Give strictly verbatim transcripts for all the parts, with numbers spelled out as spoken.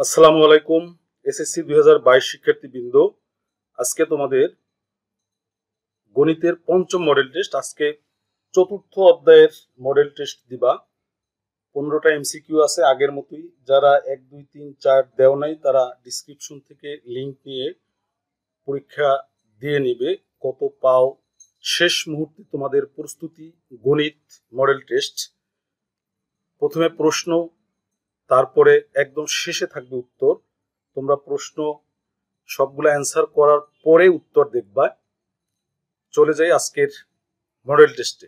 আসসালামু আলাইকুম এসএসসি দুই হাজার বাইশ শিক্ষার্থীবৃন্দ, আজকে তোমাদের গণিতের পঞ্চম মডেল টেস্ট। আজকে চতুর্থ অধ্যায়ের মডেল টেস্ট দিবা। পনেরোটা এমসিকিউ আছে আগের মতোই। যারা এক দুই তিন চার দেও নাই তারা ডিসক্রিপশন থেকে লিঙ্ক নিয়ে পরীক্ষা দিয়ে নিবে। কত পাও শেষ মুহূর্তে তোমাদের প্রস্তুতি গণিত মডেল টেস্ট। প্রথমে প্রশ্ন, তারপরে একদম শেষে থাকবে উত্তর। তোমরা প্রশ্ন সবগুলো অ্যান্সার করার পরে উত্তর দেখবা। চলে যাই আজকের মডেল টেস্টে।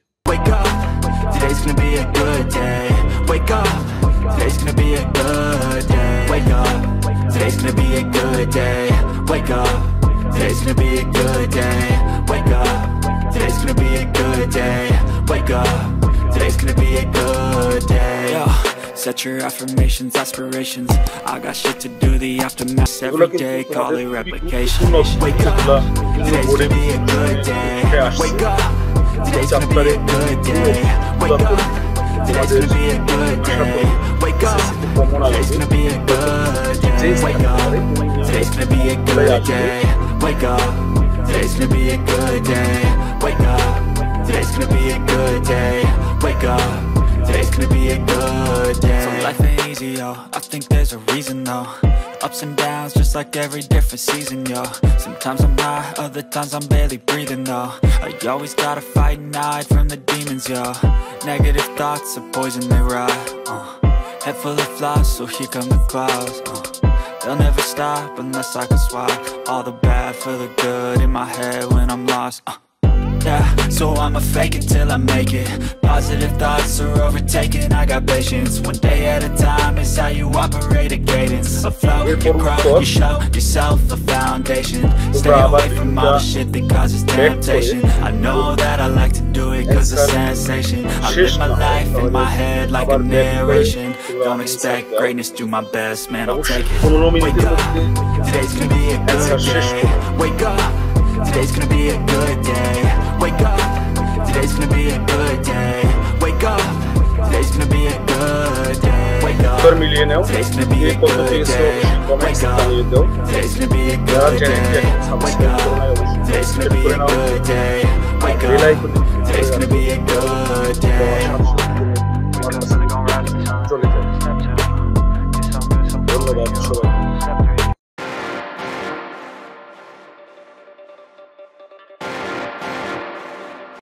Set your affirmations, aspirations. I got shit to do, the aftermath every day, call it replication. Wake up, today's gonna be a good day. Wake up, today's gonna be a good day. Wake up, today's gonna be a good day. Wake up, today's gonna be a good day. Wake up, today's gonna be a good day. Wake up, today's gonna be a good day. Wake up, today's gonna be a good day. Wake up, today's gonna be a good day. So life ain't easy, yo, I think there's a reason though. Ups and downs, just like every different season, yo. Sometimes I'm high, other times I'm barely breathing though. You always gotta fight and hide from the demons, yo. Negative thoughts are poison, they rot, uh. Head full of flies, so here come the clouds, uh. They'll never stop unless I can swap all the bad for the good in my head when I'm lost, uh. Yeah, so I'ma fake it till I make it. Positive thoughts are overtaken, I got patience. One day at a time is how you operate a cadence. Afloat, you grow, you show yourself a foundation. Stay away from all the shit that causes temptation. I know that I like to do it cause it's sensation. I live my life in my head like a narration. Don't expect greatness, do my best, man, I'll take it. Wake up, today's gonna be a good day. Wake up, today's gonna be a good day. Wake up, today's gonna be a good day. Wake up, today's gonna be a good day. Wake up, today's gonna be a good day. Wake up, today's gonna be a good day. Wake up, today's gonna be a good day. Wake up, today's gonna be a good day.